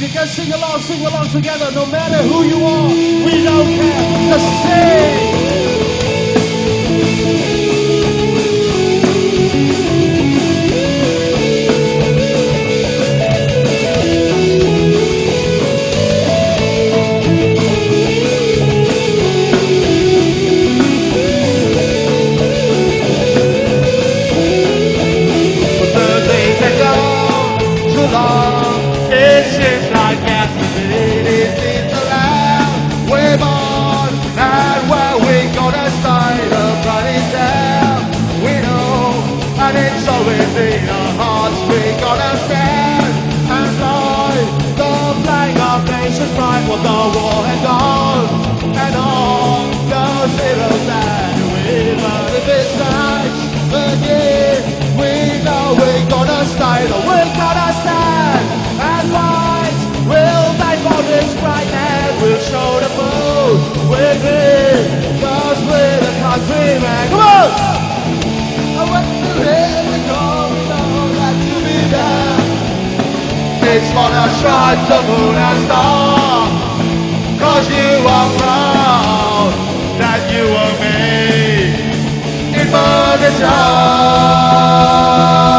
If you can sing along together. No matter who you are, we don't care. Just sing. It seems like yesterday, this is the land we're born, and where we gonna stay, the blood is there, we know, and it's always in our hearts, we gonna stand and fly the flag of nations pride, what the war has gone, and all those heroes that we learned in this night, again, we know we gonna stay, we gonna stand and fight. We'll fight for this right hand. We'll show the food we're here, cause we're the countrymen. Come on! I went to hear the call, we know that to be there. It's for the stripes, the moon and star, cause you are proud that you were made in mother's love.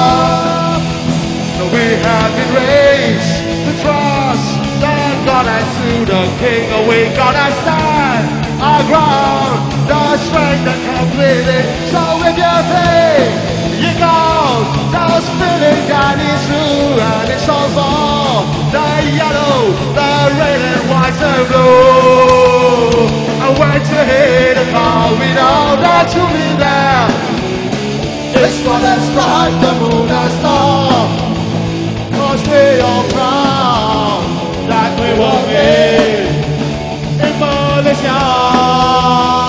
We have been raised to trust that God and to the King. We gonna stand our ground, the strength and completely. So if you think you know those feeling that is true and it's all for the yellow, the red and white and blue. And when you hear the call, we know that you'll be there. It's for the strike, the moon and star. Cause we are proud that we were made in mother's yard.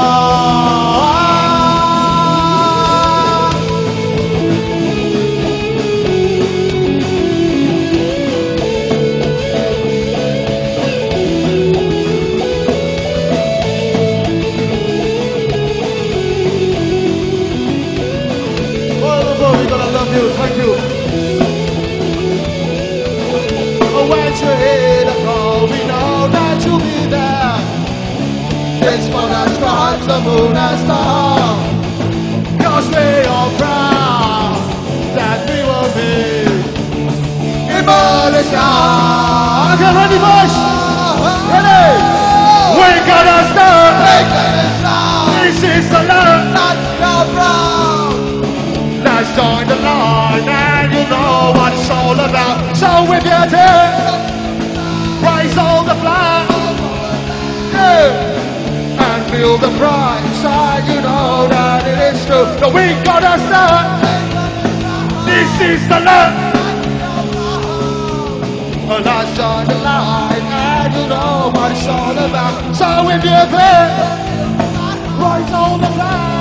Oh, we're gonna love you, thank you. When you hear the call, we know that you'll be there. It's for the stripes, the moon and star, cause we are proud that we will be in mother's love. Okay, ready boys? Ready? We're gonna start. This is the love. Let's join the line and you know what it's all about. So with your tear, raise all the flag, yeah, and feel the pride inside. You know that it is true. So we gotta start. This is the love. Let's join the line and you know what it's all about. So with your tear, raise all the flag.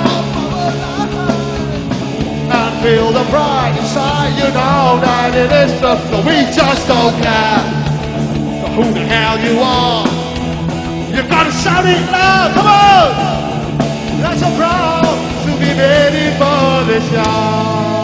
Feel the pride inside, you know that it is true. But we just don't care who the hell you are. You've got to shout it loud, come on! That's so proud to be ready for this yard.